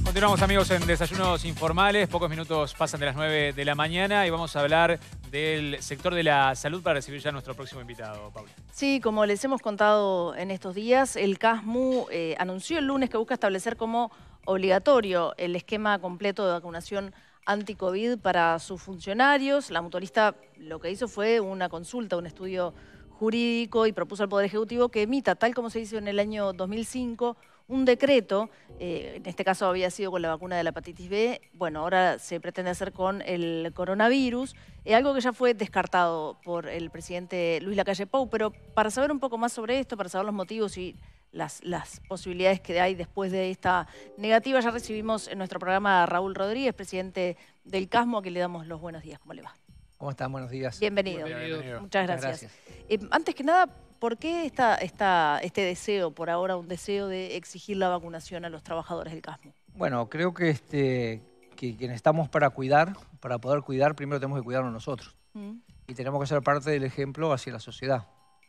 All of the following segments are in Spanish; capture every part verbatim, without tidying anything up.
Continuamos, amigos, en Desayunos Informales. Pocos minutos pasan de las nueve de la mañana y vamos a hablar del sector de la salud para recibir ya a nuestro próximo invitado, Paula. Sí, como les hemos contado en estos días, el CASMU eh, anunció el lunes que busca establecer como obligatorio el esquema completo de vacunación anti-COVID para sus funcionarios. La mutualista lo que hizo fue una consulta, un estudio jurídico y propuso al Poder Ejecutivo que emita, tal como se hizo en el año dos mil cinco, un decreto, eh, en este caso había sido con la vacuna de la hepatitis B, bueno, ahora se pretende hacer con el coronavirus, eh, algo que ya fue descartado por el presidente Luis Lacalle Pou, pero para saber un poco más sobre esto, para saber los motivos y las, las posibilidades que hay después de esta negativa, ya recibimos en nuestro programa a Raúl Rodríguez, presidente del CASMU, a quien le damos los buenos días. ¿Cómo le va? ¿Cómo están? Buenos días. Bienvenido. Bienvenido. Muchas gracias. Muchas gracias. Eh, antes que nada, ¿por qué esta, esta, este deseo, por ahora un deseo de exigir la vacunación a los trabajadores del CASMU? Bueno, creo que, este, que quienes estamos para cuidar, para poder cuidar, primero tenemos que cuidarnos nosotros. Mm. Y tenemos que ser parte del ejemplo hacia la sociedad.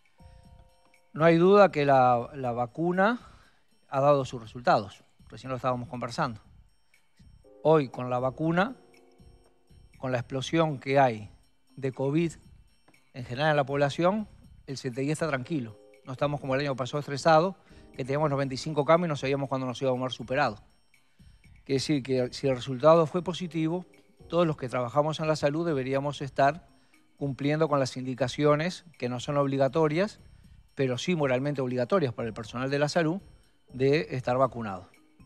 No hay duda que la, la vacuna ha dado sus resultados. Recién lo estábamos conversando. Hoy, con la vacuna, con la explosión que hay de COVID en general en la población, el C T I está tranquilo. No estamos como el año pasado estresados, que teníamos noventa y cinco camas y no sabíamos cuándo nos íbamos a haber superado. Quiere decir que si el resultado fue positivo, todos los que trabajamos en la salud deberíamos estar cumpliendo con las indicaciones que no son obligatorias, pero sí moralmente obligatorias para el personal de la salud, de estar vacunado.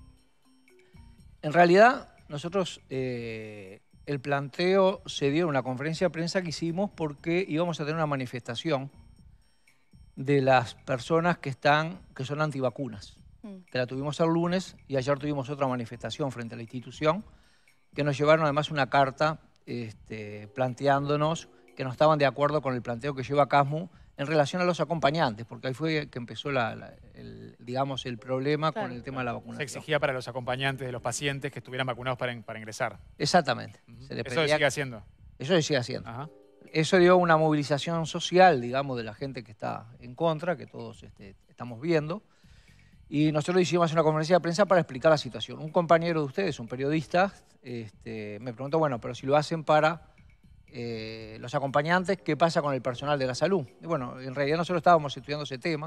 En realidad, nosotros... Eh, El planteo se dio en una conferencia de prensa que hicimos porque íbamos a tener una manifestación de las personas que, están, que son antivacunas, mm. que la tuvimos el lunes y ayer tuvimos otra manifestación frente a la institución que nos llevaron además una carta este, planteándonos que no estaban de acuerdo con el planteo que lleva CASMU en relación a los acompañantes, porque ahí fue que empezó la, la, el, digamos, el problema claro. con el tema de la vacunación. Se exigía para los acompañantes de los pacientes que estuvieran vacunados para, para ingresar. Exactamente. Uh-huh. Se le ¿Eso sigue haciendo? Eso se sigue haciendo. Ajá. Eso dio una movilización social, digamos, de la gente que está en contra, que todos este, estamos viendo. Y nosotros hicimos una conferencia de prensa para explicar la situación. Un compañero de ustedes, un periodista, este, me preguntó, bueno, pero si lo hacen para... Eh, los acompañantes, ¿qué pasa con el personal de la salud? Y bueno, en realidad nosotros estábamos estudiando ese tema.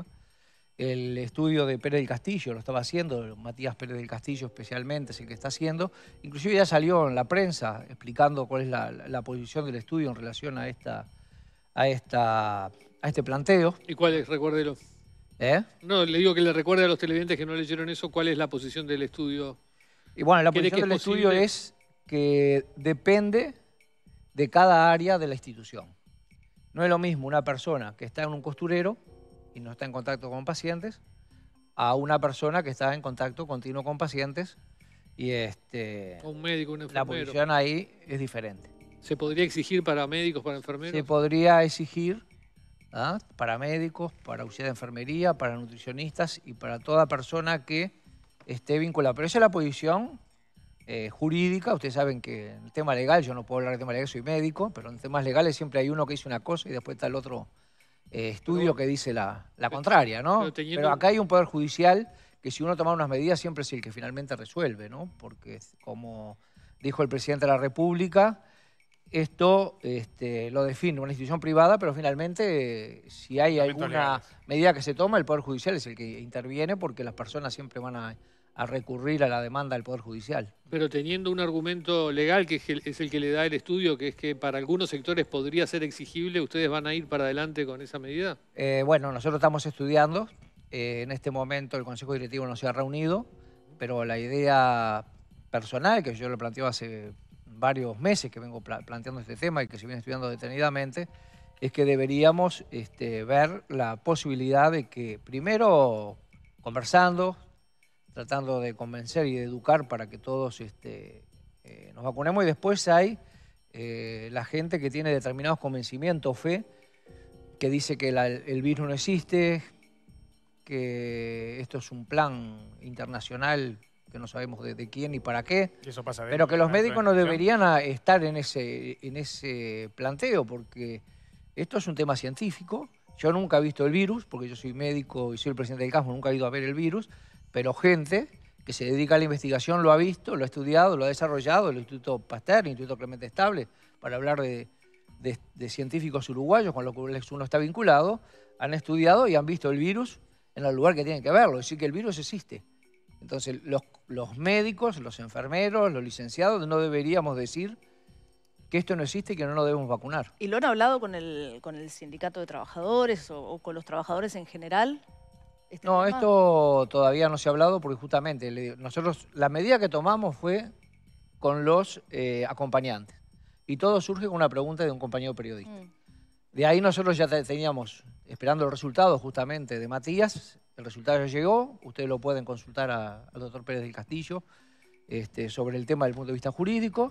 El estudio de Pérez del Castillo lo estaba haciendo, Matías Pérez del Castillo especialmente es el que está haciendo. Inclusive ya salió en la prensa explicando cuál es la, la, la posición del estudio en relación a, esta, a, esta, a este planteo. ¿Y cuál es? Recuérdelo. ¿Eh? No, le digo que le recuerde a los televidentes que no leyeron eso, ¿cuál es la posición del estudio? Y bueno, la posición del estudio es que depende de cada área de la institución. No es lo mismo una persona que está en un costurero y no está en contacto con pacientes a una persona que está en contacto continuo con pacientes y este, un médico, un la enfermero. posición ahí es diferente. ¿Se podría exigir para médicos, para enfermeros? Se podría exigir ¿ah? para médicos, para auxiliar de enfermería, para nutricionistas y para toda persona que esté vinculada. Pero esa es la posición Eh, jurídica. Ustedes saben que en el tema legal, yo no puedo hablar del tema legal, soy médico, pero en temas legales siempre hay uno que dice una cosa y después está el otro eh, estudio pero, que dice la, la contraria, ¿no? Pero, teniendo... pero acá hay un poder judicial que si uno toma unas medidas siempre es el que finalmente resuelve, ¿no? Porque como dijo el presidente de la República, esto este, lo define una institución privada, pero finalmente eh, si hay alguna legales. medida que se toma, el poder judicial es el que interviene porque las personas siempre van a... a recurrir a la demanda del Poder Judicial. Pero teniendo un argumento legal que es el, es el que le da el estudio, que es que para algunos sectores podría ser exigible, ¿ustedes van a ir para adelante con esa medida? Eh, bueno, nosotros estamos estudiando. Eh, en este momento el Consejo Directivo no se ha reunido, pero la idea personal, que yo lo planteo hace varios meses que vengo pla planteando este tema y que se viene estudiando detenidamente, es que deberíamos este, ver la posibilidad de que primero conversando, tratando de convencer y de educar para que todos este, eh, nos vacunemos. Y después hay eh, la gente que tiene determinados convencimientos, fe, que dice que la, el virus no existe, que esto es un plan internacional que no sabemos de, de quién y para qué, y eso pasa pero que los médicos no deberían estar en ese, en ese planteo, porque esto es un tema científico. Yo nunca he visto el virus, porque yo soy médico y soy el presidente del CASMU, nunca he ido a ver el virus, pero gente que se dedica a la investigación lo ha visto, lo ha estudiado, lo ha desarrollado, el Instituto Pasteur, el Instituto Clemente Estable, para hablar de, de, de científicos uruguayos con los cuales uno está vinculado, han estudiado y han visto el virus en el lugar que tienen que verlo, es decir, que el virus existe. Entonces, los, los médicos, los enfermeros, los licenciados, no deberíamos decir que esto no existe y que no nos debemos vacunar. ¿Y lo han hablado con el, con el sindicato de trabajadores o, o con los trabajadores en general? Este No, tema? esto todavía no se ha hablado porque justamente le- nosotros, la medida que tomamos fue con los eh, acompañantes. Y todo surge con una pregunta de un compañero periodista. Mm. De ahí nosotros ya te- teníamos, esperando el resultado justamente de Matías, el resultado ya llegó, ustedes lo pueden consultar a- al doctor Pérez del Castillo este, sobre el tema del punto de vista jurídico.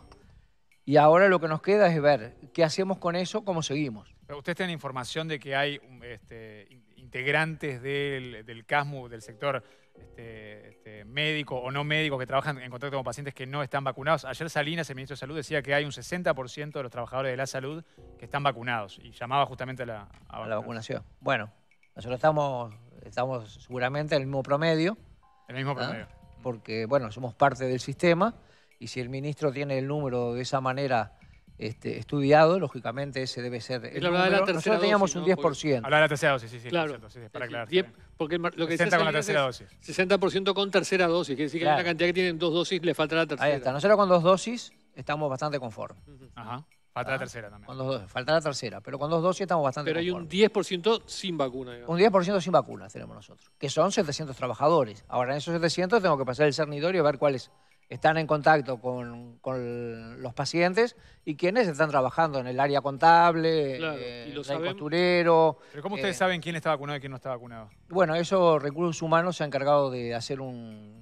Y ahora lo que nos queda es ver qué hacemos con eso, cómo seguimos. Pero ¿ustedes tienen información de que hay um, este, in- integrantes del, del CASMU, del sector este, este, médico o no médico, que trabajan en contacto con pacientes que no están vacunados? Ayer Salinas, el ministro de Salud, decía que hay un sesenta por ciento de los trabajadores de la salud que están vacunados y llamaba justamente a la, a A la vacunar. vacunación. Bueno, nosotros estamos, estamos seguramente en el mismo promedio, El mismo ¿ah? promedio. Porque, bueno, somos parte del sistema y si el ministro tiene el número de esa manera este, estudiado, lógicamente ese debe ser el Él hablaba de la número. tercera Nosotros teníamos dosis, un ¿no? diez por ciento. Hablar de la tercera dosis, sí, sí. Claro. Cierto, sí, sí, para Es aclarar. decir, diez, porque el mar- lo que decía sesenta con la Salinas tercera es dosis. sesenta por ciento con tercera dosis, quiere decir que hay Claro. una cantidad que tienen dos dosis, le falta la tercera. Ahí está. Nosotros con dos dosis estamos bastante conformes. Ujú. Ajá. Falta Ah. la tercera también. Con dos dosis. Falta la tercera, pero con dos dosis estamos bastante Pero hay un conformes. diez por ciento sin vacuna, digamos. Un diez por ciento sin vacunas tenemos nosotros, que son setecientos trabajadores. Ahora, en esos setecientos tengo que pasar el cernitorio y ver cuáles están en contacto con, con los pacientes y quiénes están trabajando en el área contable, Claro, eh, y lo el sabemos. costurero. Pero ¿cómo ustedes eh, saben quién está vacunado y quién no está vacunado? Bueno, eso Recursos Humanos se ha encargado de hacer un,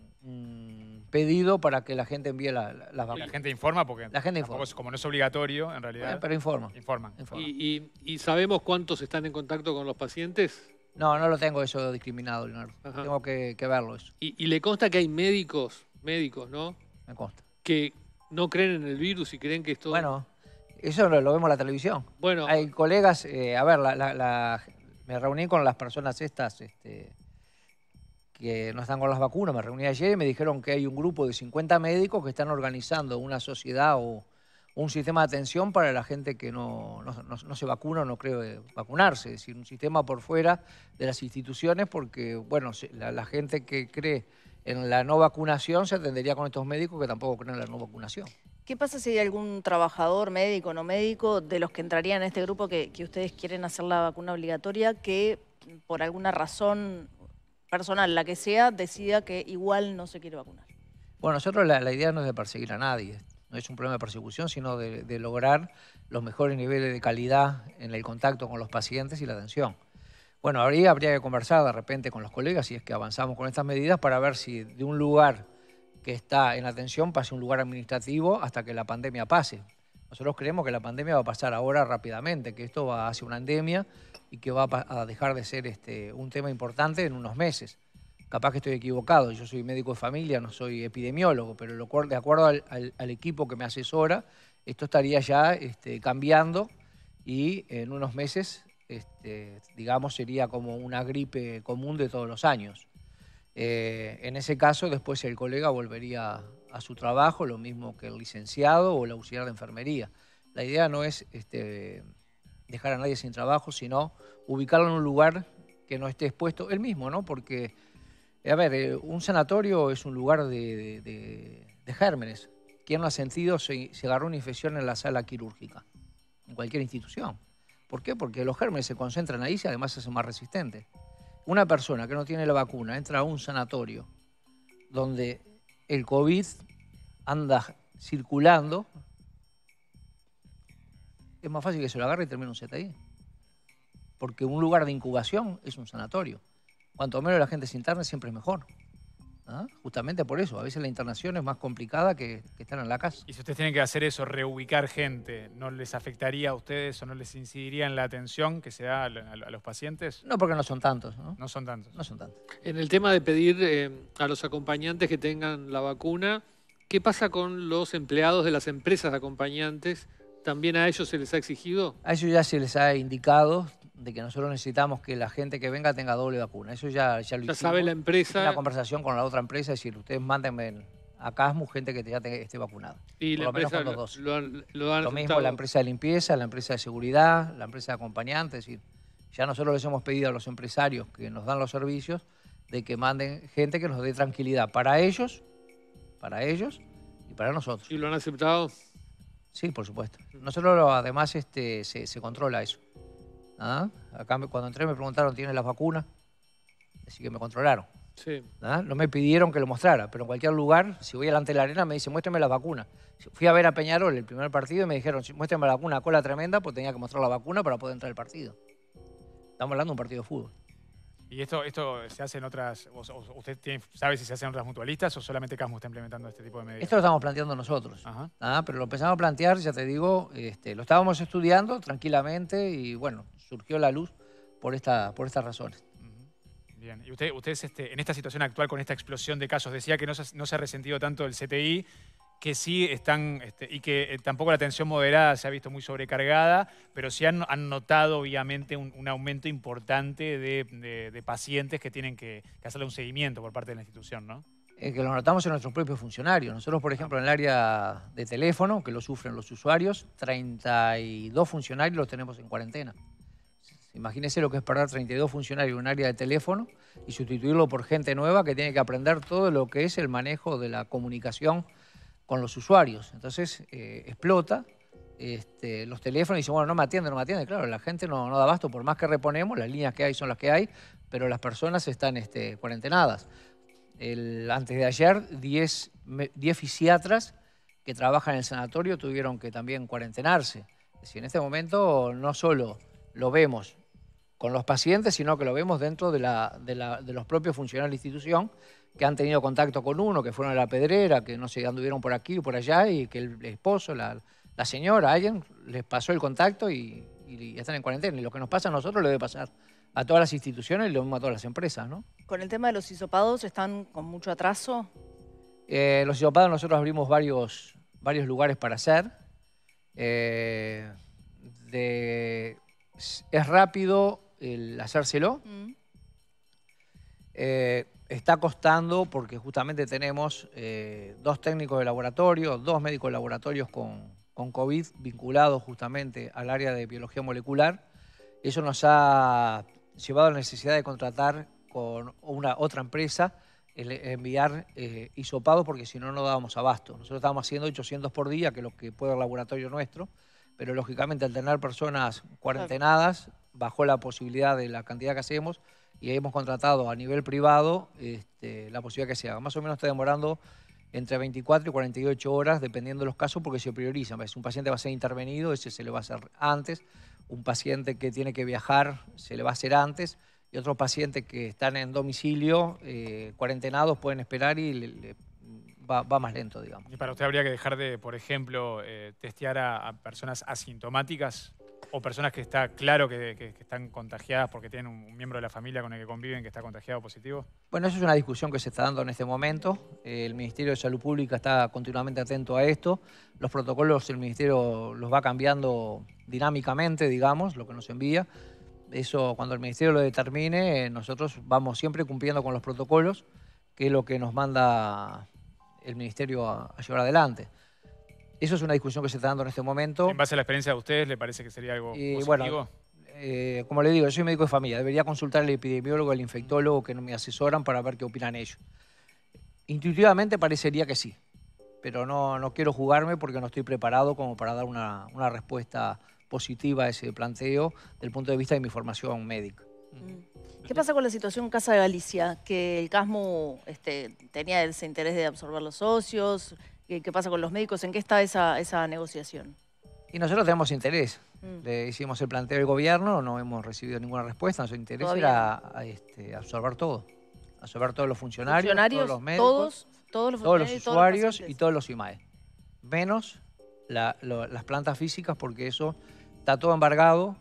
un pedido para que la gente envíe la- la- las La vacunas. gente informa porque La gente tampoco informa. es- como no es obligatorio, en Eh, realidad, pero informa. informan. informa. ¿Y, y, y sabemos cuántos están en contacto con los pacientes? No, no lo tengo eso discriminado, Leonardo. Ajá. Tengo que, que verlo eso, Y, y le consta que hay médicos, médicos, ¿no? me consta. Que no creen en el virus y creen que esto... Bueno, eso lo, lo vemos en la televisión. bueno Hay colegas, eh, a ver, la, la- la- me reuní con las personas estas este, que no están con las vacunas, me reuní ayer y me dijeron que hay un grupo de cincuenta médicos que están organizando una sociedad o un sistema de atención para la gente que no, no, no- no se vacuna o no cree vacunarse, es decir, un sistema por fuera de las instituciones porque, bueno, se- la, la gente que cree en la no vacunación se atendería con estos médicos que tampoco creen en la no vacunación. ¿Qué pasa si hay algún trabajador, médico o no médico, de los que entrarían en este grupo que, que ustedes quieren hacer la vacuna obligatoria, que por alguna razón personal, la que sea, decida que igual no se quiere vacunar? Bueno, nosotros la, la idea no es de perseguir a nadie, no es un problema de persecución, sino de, de lograr los mejores niveles de calidad en el contacto con los pacientes y la atención. Bueno, habría, habría que conversar de repente con los colegas si es que avanzamos con estas medidas para ver si de un lugar que está en atención pase a un lugar administrativo hasta que la pandemia pase. Nosotros creemos que la pandemia va a pasar ahora rápidamente, que esto va hacia una endemia y que va a, pa- a dejar de ser este, un tema importante en unos meses. Capaz que estoy equivocado, yo soy médico de familia, no soy epidemiólogo, pero lo cual- de acuerdo al, al- al equipo que me asesora, esto estaría ya este, cambiando y en unos meses, este, digamos, sería como una gripe común de todos los años. Eh, en ese caso, después el colega volvería a su trabajo, lo mismo que el licenciado o el auxiliar de enfermería. La idea no es este, dejar a nadie sin trabajo, sino ubicarlo en un lugar que no esté expuesto él mismo, ¿no? Porque, eh, a ver, eh, un sanatorio es un lugar de, de- de- de gérmenes. ¿Quién no ha sentido si se agarró una infección en la sala quirúrgica? En cualquier institución. ¿Por qué? Porque los gérmenes se concentran ahí y además se hacen más resistentes. Una persona que no tiene la vacuna entra a un sanatorio donde el COVID anda circulando, es más fácil que se lo agarre y termine un C T I. Porque un lugar de incubación es un sanatorio. Cuanto menos la gente se interne, siempre es mejor. ¿Ah? Justamente por eso. A veces la internación es más complicada que, que estar en la casa. Y si ustedes tienen que hacer eso, reubicar gente, ¿no les afectaría a ustedes o no les incidiría en la atención que se da a, a- a los pacientes? No porque no son tantos, ¿no? No son tantos. No son tantos. En el tema de pedir eh, a los acompañantes que tengan la vacuna, ¿qué pasa con los empleados de las empresas acompañantes ¿También a ellos se les ha exigido? A ellos ya se les ha indicado de que nosotros necesitamos que la gente que venga tenga doble vacuna. Eso ya, ya lo Ya hicimos. sabe la empresa. Una conversación con la otra empresa, es decir, ustedes mándenme a Casmu gente que ya te- esté vacunada. Y Por la lo menos empresa con los lo, dos. lo han, lo han Lo mismo aceptado. la empresa de limpieza, la empresa de seguridad, la empresa de acompañante, es decir, ya nosotros les hemos pedido a los empresarios que nos dan los servicios de que manden gente que nos dé tranquilidad para ellos, para ellos y para nosotros. ¿Y lo han aceptado? Sí, por supuesto. Nosotros lo- además este, se, se controla eso. ¿Ah? Acá me- cuando entré me preguntaron, ¿tienes las vacunas? Así que me controlaron. Sí. ¿Ah? No me pidieron que lo mostrara, pero en cualquier lugar, si voy delante de la arena, me dicen, muéstrame las vacunas. Fui a ver a Peñarol el primer partido y me dijeron, muéstrame la vacuna, cola tremenda, pues tenía que mostrar la vacuna para poder entrar al partido. Estamos hablando de un partido de fútbol. ¿Y esto, esto se hace en otras, o- o- usted tiene- sabe si se hace en otras mutualistas o solamente Casmu está implementando este tipo de medidas? Esto lo estamos planteando nosotros. Ajá. ¿Ah? Pero lo empezamos a plantear, ya te digo, este, lo estábamos estudiando tranquilamente y bueno, surgió la luz por, esta, por estas razones. Ujú. Bien. Y usted, ustedes este, en esta situación actual, con esta explosión de casos, decía que no se, no se ha resentido tanto el C T I, que sí están, este, y que eh, tampoco la atención moderada se ha visto muy sobrecargada, pero sí han, han notado obviamente un, un aumento importante de, de- de pacientes que tienen que, que hacerle un seguimiento por parte de la institución, ¿no? Eh, que lo notamos en nuestros propios funcionarios. Nosotros, por ejemplo, en el área de teléfono, que lo sufren los usuarios, treinta y dos funcionarios los tenemos en cuarentena. Imagínense lo que es perder treinta y dos funcionarios en un área de teléfono y sustituirlo por gente nueva que tiene que aprender todo lo que es el manejo de la comunicación con los usuarios. Entonces, eh, explota este, los teléfonos y dicen, bueno, no me atiende, no me atiende. Claro, la gente no, no da abasto, por más que reponemos, las líneas que hay son las que hay, pero las personas están este, cuarentenadas. El, antes de ayer, diez fisiatras que trabajan en el sanatorio tuvieron que también cuarentenarse. Es decir, en este momento no solo lo vemos con los pacientes, sino que lo vemos dentro de, la, de, la, de los propios funcionarios de la institución que han tenido contacto con uno, que fueron a la pedrera, que no sé, anduvieron por aquí o por allá, y que el esposo, la, la señora, alguien les pasó el contacto y, y están en cuarentena. Y lo que nos pasa a nosotros le debe pasar a todas las instituciones y lo mismo a todas las empresas, ¿no? Con el tema de los hisopados, ¿están con mucho atraso? Eh, los hisopados nosotros abrimos varios, varios lugares para hacer. Eh, de, es rápido el hacérselo. Mm. Eh, está costando porque justamente tenemos eh, dos técnicos de laboratorio, dos médicos de laboratorios con, con COVID vinculados justamente al área de biología molecular. Eso nos ha llevado a la necesidad de contratar con una otra empresa, el enviar eh, hisopados porque si no, no dábamos abasto. Nosotros estábamos haciendo ochocientos por día, que es lo que puede el laboratorio nuestro, pero lógicamente al tener personas cuarentenadas, bajó la posibilidad de la cantidad que hacemos y hemos contratado a nivel privado este, la posibilidad que se haga. Más o menos está demorando entre veinticuatro y cuarenta y ocho horas, dependiendo de los casos, porque se priorizan. Si un paciente va a ser intervenido, ese se le va a hacer antes. Un paciente que tiene que viajar, se le va a hacer antes. Y otros pacientes que están en domicilio, eh, cuarentenados, pueden esperar y le, le, va, va más lento, digamos. ¿Y para usted habría que dejar de, por ejemplo, eh, testear a, a personas asintomáticas o personas que está claro que, que, que están contagiadas porque tienen un, un miembro de la familia con el que conviven que está contagiado positivo? Bueno, eso es una discusión que se está dando en este momento. Eh, el Ministerio de Salud Pública está continuamente atento a esto. Los protocolos el Ministerio los va cambiando dinámicamente, digamos, lo que nos envía. Eso, cuando el Ministerio lo determine, nosotros vamos siempre cumpliendo con los protocolos, que es lo que nos manda el Ministerio a, a llevar adelante. Eso es una discusión que se está dando en este momento. ¿En base a la experiencia de ustedes, le parece que sería algo Y, positivo? bueno, eh, como le digo, yo soy médico de familia. Debería consultar al epidemiólogo, al infectólogo que me asesoran para ver qué opinan ellos. Intuitivamente parecería que sí, pero no, no quiero jugarme porque no estoy preparado como para dar una, una respuesta positiva a ese planteo desde el punto de vista de mi formación médica. ¿Qué pasa con la situación Casa de Galicia? Que el Casmu este, tenía ese interés de absorber los socios. ¿Qué, qué pasa con los médicos? ¿En qué está esa, esa negociación? Y nosotros tenemos interés. Mm. Le hicimos el planteo del gobierno, no hemos recibido ninguna respuesta. Nuestro interés Todavía era a, este, absorber todo. Absorber todos los funcionarios, ¿Funcionarios? todos los médicos, Todos, todos los, todos los funcionarios, usuarios todos los y todos los I M A E. Menos la, lo, las plantas físicas porque eso está todo embargado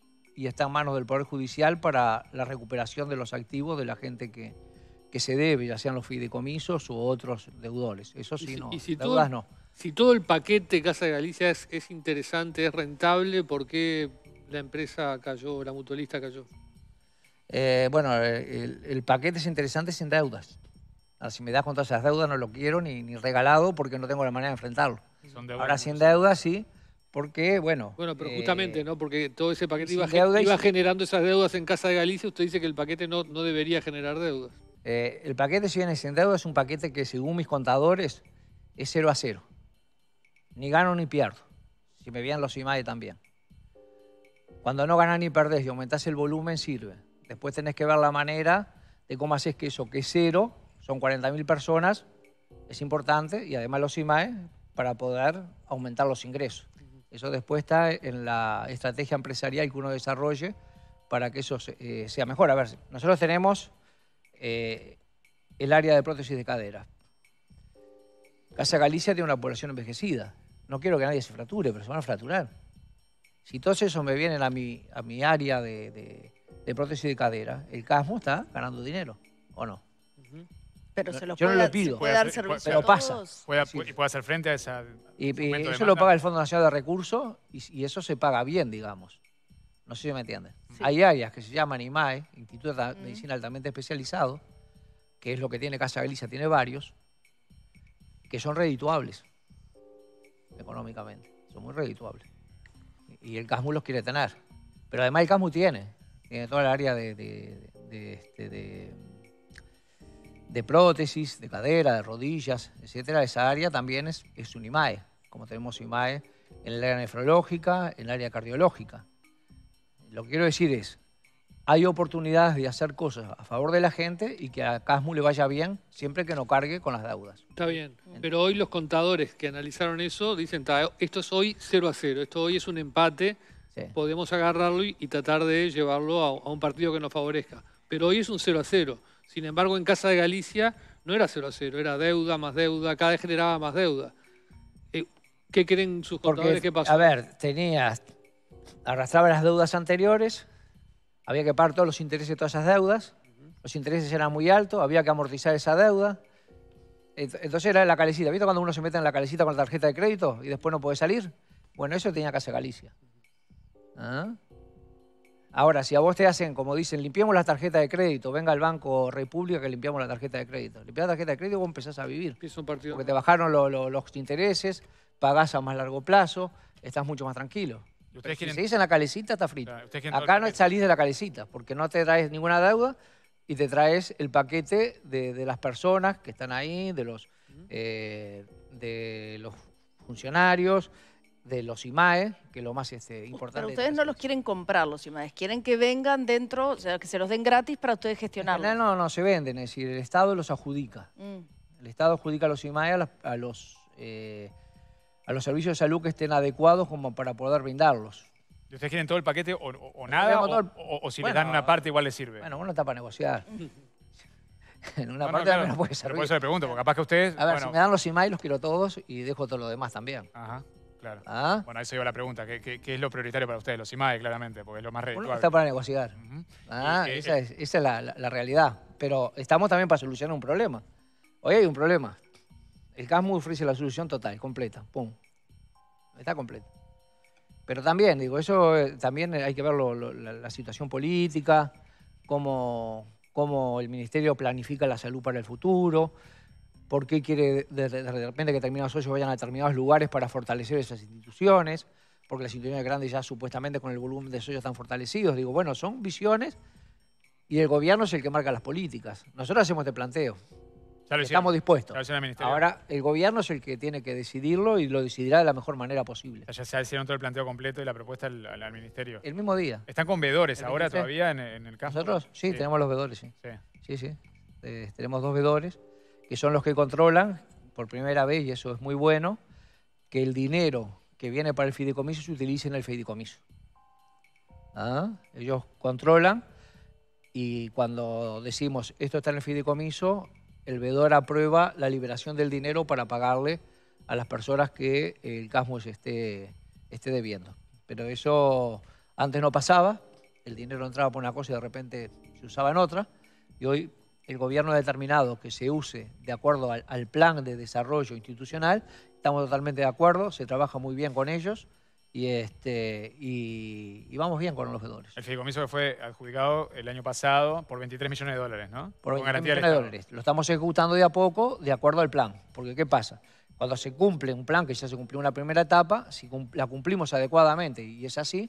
y está en manos del Poder Judicial para la recuperación de los activos de la gente que, que se debe, ya sean los fideicomisos u otros deudores. Eso sí, si- no. y si Deudas todo- no. Si todo el paquete Casa de Galicia es, es interesante, es rentable, ¿por qué la empresa cayó, la mutualista cayó? Eh, bueno, el, el paquete es interesante sin deudas. Ahora, si me das con todas esas deudas no lo quiero ni, ni regalado porque no tengo la manera de enfrentarlo. Ahora sin deudas sí, porque bueno... Bueno, pero eh, justamente, ¿no? Porque todo ese paquete iba, deuda iba sin... generando esas deudas en Casa de Galicia. Usted dice que el paquete no, no debería generar deudas. Eh, el paquete, si viene sin deuda, es un paquete que según mis contadores es cero a cero. Ni gano ni pierdo. Si me vienen los I M A E también. Cuando no ganás ni perdés y aumentás el volumen, sirve. Después tenés que ver la manera de cómo haces que eso, que es cero, son cuarenta mil personas, es importante, y además los I M A E, para poder aumentar los ingresos. Eso después está en la estrategia empresarial que uno desarrolle para que eso eh, sea mejor. A ver, nosotros tenemos eh, el área de prótesis de cadera. Casa Galicia tiene una población envejecida. No quiero que nadie se fracture, pero se van a fracturar. Si todos esos me vienen a mi, a mi área de, de, de prótesis de cadera, el CASMU está ganando dinero, ¿o no? Uh-huh. Pero se los Yo puede, no lo pido. se puede dar servicio pero a todos. pasa. Puede, Sí. y puede hacer frente a esa... Y, y eso lo paga el Fondo Nacional de Recursos y, y eso se paga bien, digamos. No sé si me entienden. Sí. Hay áreas que se llaman I M A E, Instituto de Mm. Medicina Altamente Especializado, que es lo que tiene Casa Galicia, tiene varios, que son redituables económicamente. Son muy redituables. Y el CASMU los quiere tener. Pero además el CASMU tiene, tiene toda el área de, de, de, de, este, de, de prótesis, de cadera, de rodillas, etcétera. Esa área también es, es un I M A E, como tenemos I M A E en el área nefrológica, en el área cardiológica. Lo que quiero decir es, hay oportunidades de hacer cosas a favor de la gente y que a CASMU le vaya bien siempre que no cargue con las deudas. Está bien, pero hoy los contadores que analizaron eso dicen, esto es hoy cero a cero, esto hoy es un empate, sí. Podemos agarrarlo y, y tratar de llevarlo a, a un partido que nos favorezca. Pero hoy es un cero a cero. Sin embargo, en Casa de Galicia no era cero a cero, era deuda más deuda, cada vez generaba más deuda. Eh, ¿Qué creen sus contadores? Porque, ¿Qué pasó? A ver, tenías, arrastraba las deudas anteriores, había que pagar todos los intereses de todas esas deudas, uh-huh. Los intereses eran muy altos, había que amortizar esa deuda. Entonces era la calecita. ¿Viste cuando uno se mete en la calecita con la tarjeta de crédito y después no puede salir? Bueno, eso tenía Casa Galicia. ¿Ah? Ahora, si a vos te hacen, como dicen, limpiemos la tarjeta de crédito, venga al Banco República que limpiamos la tarjeta de crédito. Limpiás la tarjeta de crédito y vos empezás a vivir. Es un partido. Porque te bajaron lo, lo, los intereses, pagás a más largo plazo, estás mucho más tranquilo. Si quieren... seguís en la calecita, está frito. Claro, acá no salís de la calecita, porque no te traes ninguna deuda y te traes el paquete de, de las personas que están ahí, de los, uh-huh. eh, de los funcionarios, de los I M A E, que es lo más este, importante. Pero ustedes no los quieren comprar, los I M A E, quieren que vengan dentro, o sea, que se los den gratis para ustedes gestionarlos. No, no, no se venden, es decir, el Estado los adjudica. Mm. El Estado adjudica a los I M A E a, las, a los... Eh, a los servicios de salud que estén adecuados como para poder brindarlos. ¿Y ustedes quieren todo el paquete o, o, o nada? O, o, o si bueno, les dan una parte igual les sirve? Bueno, uno está para negociar. En una no, parte no, claro. no puede servir. Por eso le pregunto, porque capaz que ustedes... A ver, bueno. si me dan los I M A E los quiero todos y dejo todo lo demás también. Ajá, claro. ¿Ah? Bueno, eso iba la pregunta. ¿Qué, qué, qué es lo prioritario para ustedes? Los I M A E, claramente, porque es lo más redituable. Uno está para negociar. Uh-huh. Ah, y, esa, eh, es, esa es la, la, la realidad. Pero estamos también para solucionar un problema. Hoy hay un problema. El CASMU ofrece la solución total, completa. Pum. Está completo. Pero también, digo, eso eh, también hay que ver lo, lo, la, la situación política, cómo, cómo el Ministerio planifica la salud para el futuro, por qué quiere de, de, de repente que determinados socios vayan a determinados lugares para fortalecer esas instituciones, porque las instituciones grandes ya supuestamente con el volumen de socios están fortalecidos. Digo, bueno, son visiones y el gobierno es el que marca las políticas. Nosotros hacemos este planteo. Estamos dispuestos. Ahora, el gobierno es el que tiene que decidirlo y lo decidirá de la mejor manera posible. Ya se hicieron todo el planteo completo y la propuesta al, al, al ministerio. El mismo día. ¿Están con veedores ahora ministerio. todavía en, en el caso? ¿Nosotros? Sí, sí, tenemos los veedores, sí. Sí, sí. sí. Eh, tenemos dos veedores que son los que controlan, por primera vez, y eso es muy bueno, que el dinero que viene para el fideicomiso se utilice en el fideicomiso. ¿Ah? Ellos controlan y cuando decimos esto está en el fideicomiso, el veedor aprueba la liberación del dinero para pagarle a las personas que el CASMU esté, esté debiendo. Pero eso antes no pasaba, el dinero entraba por una cosa y de repente se usaba en otra, y hoy el gobierno ha determinado que se use de acuerdo al, al plan de desarrollo institucional. Estamos totalmente de acuerdo, se trabaja muy bien con ellos y, este, y, y vamos bien con los veedores. El fideicomiso que fue adjudicado el año pasado por veintitrés millones de dólares, ¿no? Por veintitrés millones de dólares. Lo estamos ejecutando de a poco, de acuerdo al plan. Porque, ¿qué pasa? Cuando se cumple un plan, que ya se cumplió una primera etapa, si la cumplimos adecuadamente, y es así,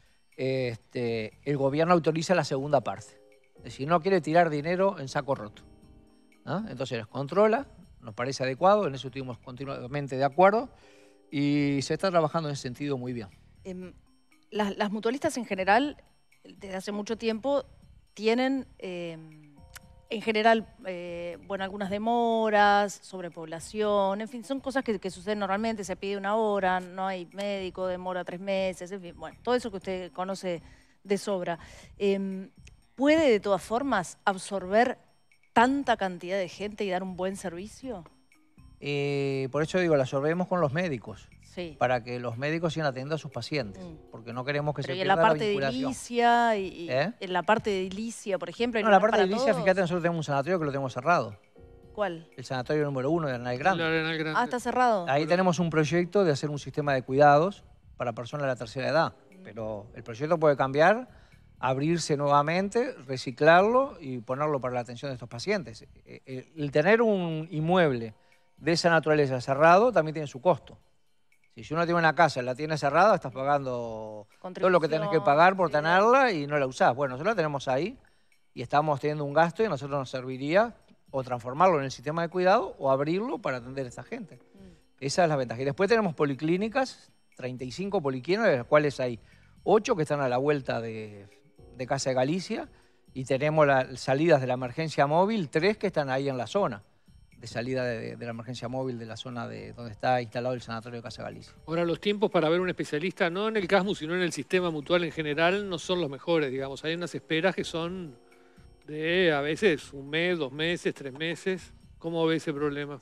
este, el gobierno autoriza la segunda parte. Es decir, no quiere tirar dinero en saco roto, ¿no? Entonces, controla, nos parece adecuado, en eso estuvimos continuamente de acuerdo, y se está trabajando en ese sentido muy bien. Eh, las, las mutualistas en general, desde hace mucho tiempo, tienen... Eh, En general, eh, bueno, algunas demoras, sobrepoblación, en fin, son cosas que, que suceden normalmente, se pide una hora, no hay médico, demora tres meses, en fin, bueno, todo eso que usted conoce de sobra. Eh, ¿Puede de todas formas absorber tanta cantidad de gente y dar un buen servicio? Eh, por eso digo, la absorbemos con los médicos. Sí. Para que los médicos sigan atendiendo a sus pacientes, mm. porque no queremos que Pero se y pierda en la parte la vinculación. de edilicia, y, y ¿Eh? en la parte de edilicia, por ejemplo... No, la parte de edilicia, fíjate, nosotros tenemos un sanatorio que lo tenemos cerrado. ¿Cuál? El sanatorio número uno de Arenal Grande. Arenal Grande. Ah, está cerrado. Ahí tenemos un proyecto de hacer un sistema de cuidados para personas de la tercera edad, mm. pero el proyecto puede cambiar, abrirse nuevamente, reciclarlo y ponerlo para la atención de estos pacientes. El tener un inmueble de esa naturaleza cerrado también tiene su costo. Si uno tiene una casa y la tiene cerrada, estás pagando todo lo que tenés que pagar por tenerla y no la usás. Bueno, nosotros la tenemos ahí y estamos teniendo un gasto y a nosotros nos serviría o transformarlo en el sistema de cuidado o abrirlo para atender a esta gente. Mm. Esa es la ventaja. Y después tenemos policlínicas, treinta y cinco policlínicas, de las cuales hay ocho que están a la vuelta de, de Casa de Galicia y tenemos las salidas de la emergencia móvil, tres que están ahí en la zona de salida de, de la emergencia móvil de la zona de donde está instalado el sanatorio de Casa Galicia. Ahora, los tiempos para ver un especialista, no en el CASMU, sino en el sistema mutual en general, no son los mejores, digamos. Hay unas esperas que son de, a veces, un mes, dos meses, tres meses. ¿Cómo ve ese problema?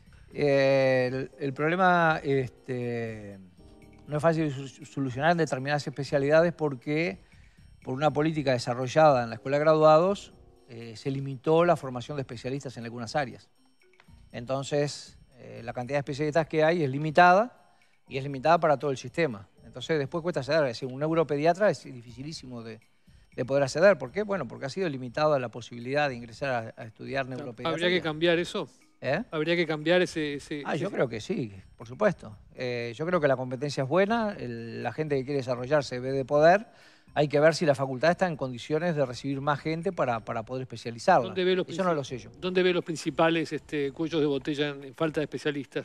Eh, el, el problema este, no es fácil de solucionar en determinadas especialidades porque, por una política desarrollada en la Escuela de Graduados, eh, se limitó la formación de especialistas en algunas áreas. Entonces, eh, la cantidad de especialistas que hay es limitada y es limitada para todo el sistema. Entonces, después cuesta acceder. Es decir, un neuropediatra es dificilísimo de, de poder acceder. ¿Por qué? Bueno, porque ha sido limitada la posibilidad de ingresar a, a estudiar neuropediatría. ¿Habría que cambiar eso? ¿Eh? ¿Habría que cambiar ese...? ese ah, ese... yo creo que sí, por supuesto. Eh, yo creo que la competencia es buena, el, la gente que quiere desarrollarse ve de poder. Hay que ver si la facultad está en condiciones de recibir más gente para, para poder especializarla. ¿Dónde ve los Eso no lo sé yo. ¿Dónde ve los principales este, cuellos de botella en, en falta de especialistas?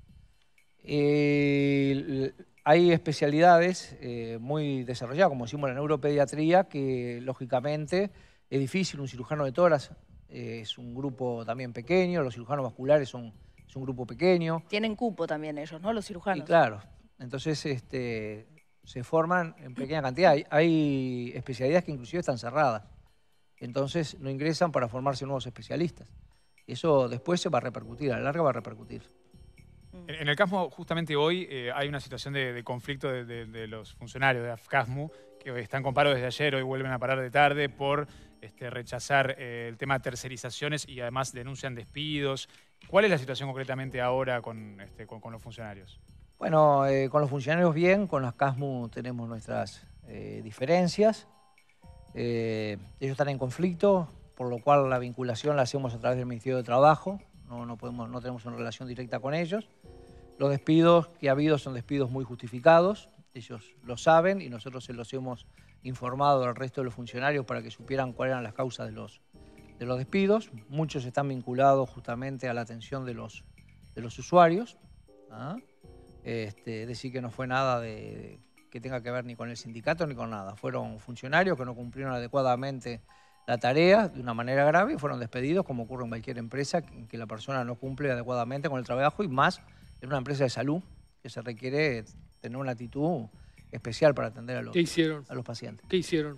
Eh, hay especialidades eh, muy desarrolladas, como decimos la neuropediatría, que lógicamente es difícil. Un cirujano de tórax eh, es un grupo también pequeño, los cirujanos vasculares son es un grupo pequeño. Tienen cupo también ellos, ¿no? Los cirujanos. Y claro, entonces... este se forman en pequeña cantidad. Hay, hay especialidades que inclusive están cerradas. Entonces no ingresan para formarse nuevos especialistas. Eso después se va a repercutir, a la larga va a repercutir. En, en el CASMU, justamente hoy, eh, hay una situación de, de conflicto de, de, de los funcionarios de AFCASMU que están con paro desde ayer, hoy vuelven a parar de tarde por este, rechazar eh, el tema de tercerizaciones y además denuncian despidos. ¿Cuál es la situación concretamente ahora con, este, con, con los funcionarios? Bueno, eh, con los funcionarios bien, con las CASMU tenemos nuestras eh, diferencias. Eh, ellos están en conflicto, por lo cual la vinculación la hacemos a través del Ministerio de Trabajo. No, no, podemos, no tenemos una relación directa con ellos. Los despidos que ha habido son despidos muy justificados. Ellos lo saben y nosotros se los hemos informado al resto de los funcionarios para que supieran cuáles eran las causas de los, de los despidos. Muchos están vinculados justamente a la atención de los, de los usuarios. ¿Ah? Este, decir que no fue nada de, que tenga que ver ni con el sindicato ni con nada. Fueron funcionarios que no cumplieron adecuadamente la tarea de una manera grave y fueron despedidos, como ocurre en cualquier empresa, en que la persona no cumple adecuadamente con el trabajo y más en una empresa de salud que se requiere tener una actitud especial para atender a los, ¿Qué hicieron? a los pacientes. ¿Qué hicieron?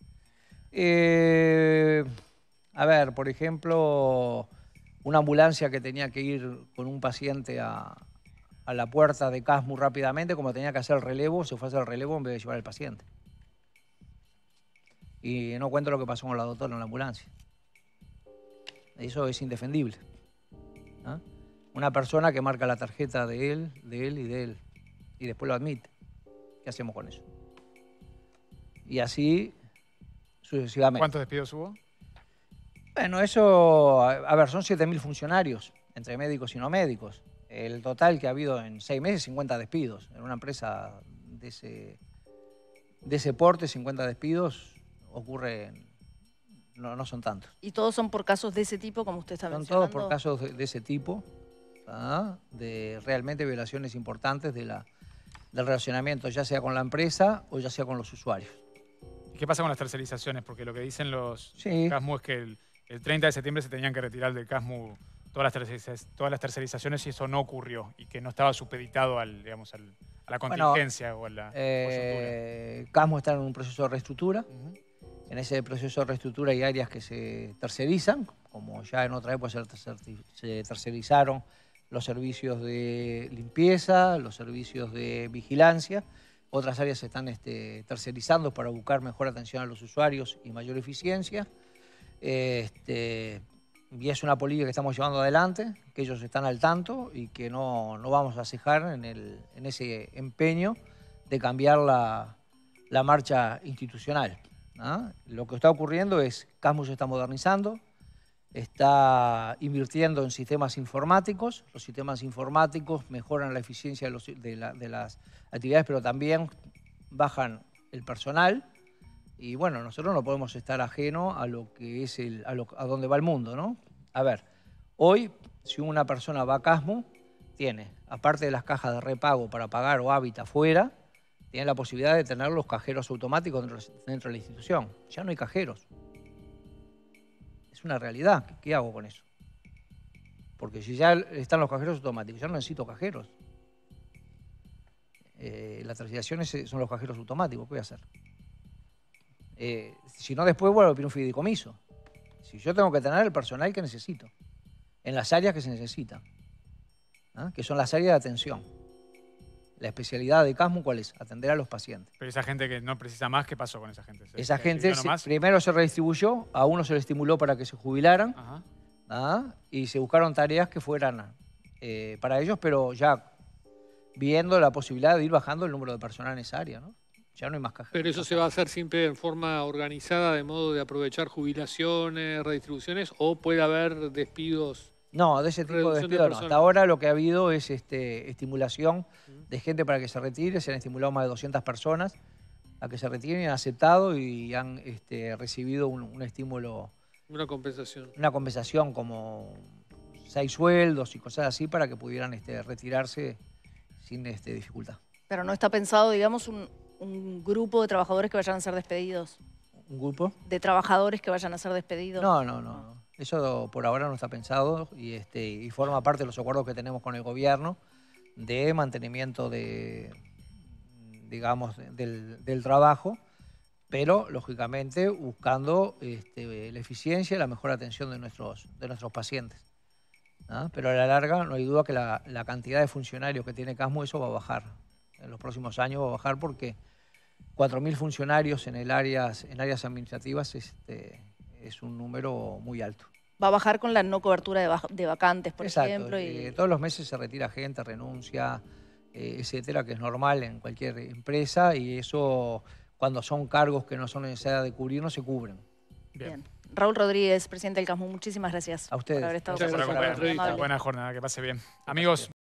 Eh, a ver, por ejemplo, una ambulancia que tenía que ir con un paciente a... a la puerta de CASMU rápidamente, como tenía que hacer el relevo, se fue a hacer el relevo en vez de llevar al paciente. Y no cuento lo que pasó con la doctora en la ambulancia. Eso es indefendible. ¿Ah? Una persona que marca la tarjeta de él, de él y de él, y después lo admite. ¿Qué hacemos con eso? Y así sucesivamente. ¿Cuántos despidos hubo? Bueno, eso, a ver, son siete mil funcionarios, entre médicos y no médicos. El total que ha habido en seis meses, cincuenta despidos. En una empresa de ese, de ese porte, cincuenta despidos ocurren, no, no son tantos. ¿Y todos son por casos de ese tipo, como usted está Son mencionando? todos por casos de, de ese tipo, ¿ah? De realmente violaciones importantes de la, del relacionamiento, ya sea con la empresa o ya sea con los usuarios. ¿Y qué pasa con las tercerizaciones? Porque lo que dicen los Sí. CASMU es que el, el treinta de septiembre se tenían que retirar del CASMU todas las, tercerizaciones, todas las tercerizaciones y eso no ocurrió y que no estaba supeditado al, digamos, al, a la contingencia bueno, o a la eh, CASMU está en un proceso de reestructura. Uh-huh. En ese proceso de reestructura hay áreas que se tercerizan, como ya en otra época se tercerizaron los servicios de limpieza, los servicios de vigilancia. Otras áreas se están este, tercerizando para buscar mejor atención a los usuarios y mayor eficiencia. Este, y es una política que estamos llevando adelante, que ellos están al tanto y que no, no vamos a cejar en, el, en ese empeño de cambiar la, la marcha institucional. ¿Ah? Lo que está ocurriendo es que CASMU se está modernizando, está invirtiendo en sistemas informáticos. Los sistemas informáticos mejoran la eficiencia de, los, de, la, de las actividades, pero también bajan el personal. Y bueno, nosotros no podemos estar ajeno a lo que es el, a, lo, a dónde va el mundo, ¿no? A ver, hoy si una persona va a CASMU, tiene, aparte de las cajas de repago para pagar o hábitat afuera, tiene la posibilidad de tener los cajeros automáticos dentro, dentro de la institución. Ya no hay cajeros. Es una realidad. ¿Qué, qué hago con eso? Porque si ya están los cajeros automáticos, ya no necesito cajeros. Eh, las tercerizaciones son los cajeros automáticos. ¿Qué voy a hacer? Eh, si no, después vuelvo a pedir un fideicomiso. Si yo tengo que tener el personal que necesito, en las áreas que se necesitan, ¿ah? Que son las áreas de atención. La especialidad de CASMU, ¿cuál es? Atender a los pacientes. Pero esa gente que no precisa más, ¿qué pasó con esa gente? Esa gente se, primero se redistribuyó, a uno se le estimuló para que se jubilaran, ¿ah? Y se buscaron tareas que fueran eh, para ellos, pero ya viendo la posibilidad de ir bajando el número de personal en esa área, ¿no? Ya no hay más cajas. Pero eso se va a hacer siempre en forma organizada, de modo de aprovechar jubilaciones, redistribuciones, o puede haber despidos. No, de ese tipo de despidos no. Hasta ahora lo que ha habido es este, estimulación de gente para que se retire. Se han estimulado más de doscientas personas a que se retiren, han aceptado y han este, recibido un, un estímulo. Una compensación. Una compensación como seis sueldos y cosas así para que pudieran este, retirarse sin este, dificultad. Pero no está pensado, digamos, un, un grupo de trabajadores que vayan a ser despedidos. ¿Un grupo? De trabajadores que vayan a ser despedidos. No, no, no. no. Eso por ahora no está pensado y, este, y forma parte de los acuerdos que tenemos con el gobierno de mantenimiento de, digamos, del, del trabajo, pero lógicamente buscando este, la eficiencia y la mejor atención de nuestros, de nuestros pacientes. ¿Ah? Pero a la larga no hay duda que la, la cantidad de funcionarios que tiene CASMU, eso va a bajar. En los próximos años va a bajar porque cuatro mil funcionarios en, el áreas, en áreas administrativas este, es un número muy alto. Va a bajar con la no cobertura de, de vacantes, por Exacto. ejemplo. Y... Eh, todos los meses se retira gente, renuncia, eh, etcétera, que es normal en cualquier empresa y eso, cuando son cargos que no son necesidad de cubrir, no se cubren. Bien. Bien. Raúl Rodríguez, presidente del CASMU, muchísimas gracias. A ustedes. Por haber estado Gracias por con acompañarnos. Buena jornada, que pase bien. Amigos.